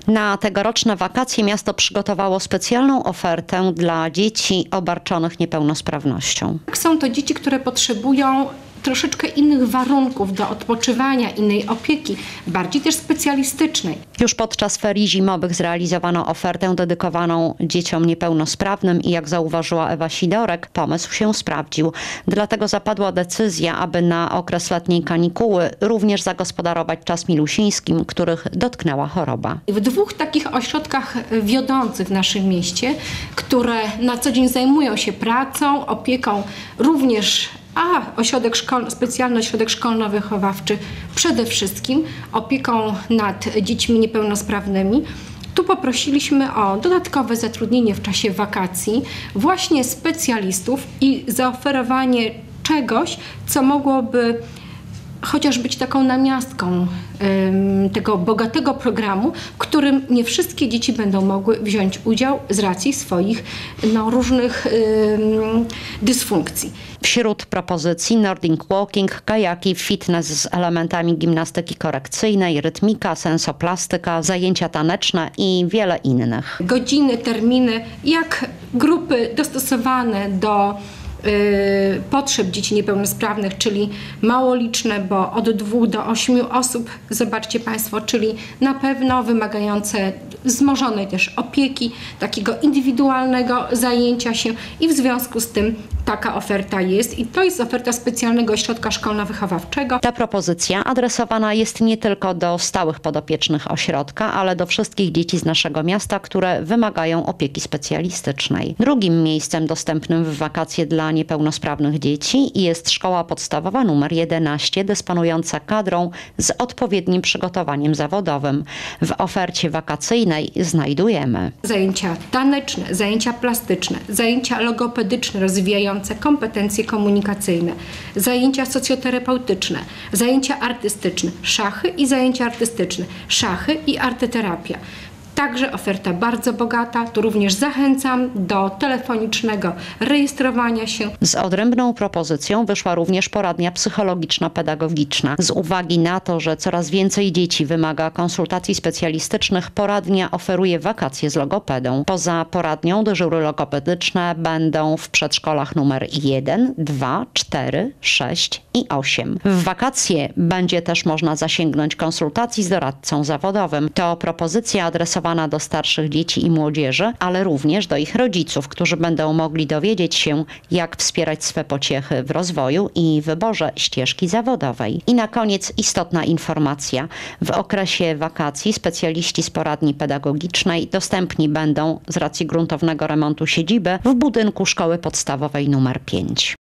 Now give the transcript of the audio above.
Na tegoroczne wakacje miasto przygotowało specjalną ofertę dla dzieci obarczonych niepełnosprawnością. Są to dzieci, które potrzebują troszeczkę innych warunków do odpoczywania, innej opieki, bardziej też specjalistycznej. Już podczas ferii zimowych zrealizowano ofertę dedykowaną dzieciom niepełnosprawnym i jak zauważyła Ewa Sidorek, pomysł się sprawdził. Dlatego zapadła decyzja, aby na okres letniej kanikuły również zagospodarować czas milusińskim, których dotknęła choroba. W 2 takich ośrodkach wiodących w naszym mieście, które na co dzień zajmują się pracą, opieką również specjalny ośrodek szkolno-wychowawczy przede wszystkim opieką nad dziećmi niepełnosprawnymi. Tu poprosiliśmy o dodatkowe zatrudnienie w czasie wakacji właśnie specjalistów i zaoferowanie czegoś, co mogłoby chociaż być taką namiastką tego bogatego programu, w którym nie wszystkie dzieci będą mogły wziąć udział z racji swoich różnych dysfunkcji. Wśród propozycji Nordic Walking, kajaki, fitness z elementami gimnastyki korekcyjnej, rytmika, sensoplastyka, zajęcia taneczne i wiele innych. Godziny, terminy, jak grupy dostosowane do potrzeb dzieci niepełnosprawnych, czyli mało liczne, bo od 2 do 8 osób, zobaczcie Państwo, czyli na pewno wymagające wzmożonej też opieki, takiego indywidualnego zajęcia się i w związku z tym taka oferta jest i to jest oferta specjalnego ośrodka szkolno-wychowawczego. Ta propozycja adresowana jest nie tylko do stałych podopiecznych ośrodka, ale do wszystkich dzieci z naszego miasta, które wymagają opieki specjalistycznej. Drugim miejscem dostępnym w wakacje dla niepełnosprawnych dzieci jest szkoła podstawowa nr 11, dysponująca kadrą z odpowiednim przygotowaniem zawodowym. W ofercie wakacyjnej znajdujemy zajęcia taneczne, zajęcia plastyczne, zajęcia logopedyczne rozwijające kompetencje komunikacyjne, zajęcia socjoterapeutyczne, zajęcia artystyczne, szachy i zajęcia artystyczne, szachy i arteterapia. Także oferta bardzo bogata, tu również zachęcam do telefonicznego rejestrowania się. Z odrębną propozycją wyszła również poradnia psychologiczno-pedagogiczna. Z uwagi na to, że coraz więcej dzieci wymaga konsultacji specjalistycznych, poradnia oferuje wakacje z logopedą. Poza poradnią dyżury logopedyczne będą w przedszkolach numer 1, 2, 4, 6 i 8. W wakacje będzie też można zasięgnąć konsultacji z doradcą zawodowym. To propozycja adresowana do starszych dzieci i młodzieży, ale również do ich rodziców, którzy będą mogli dowiedzieć się, jak wspierać swe pociechy w rozwoju i wyborze ścieżki zawodowej. I na koniec istotna informacja. W okresie wakacji specjaliści z poradni pedagogicznej dostępni będą z racji gruntownego remontu siedziby w budynku Szkoły Podstawowej nr 5.